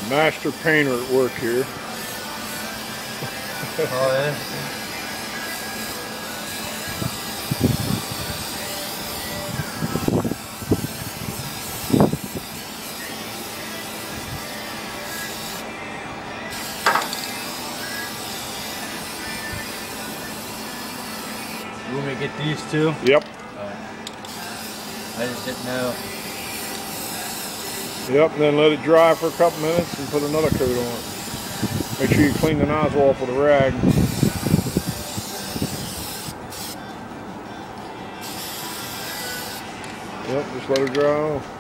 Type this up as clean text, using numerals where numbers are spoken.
Master painter at work here. Oh, yeah. You want me to get these two? Yep. I just didn't know. Yep, and then let it dry for a couple minutes and put another coat on it. Make sure you clean the nozzle off with a rag. Yep, just let her dry off.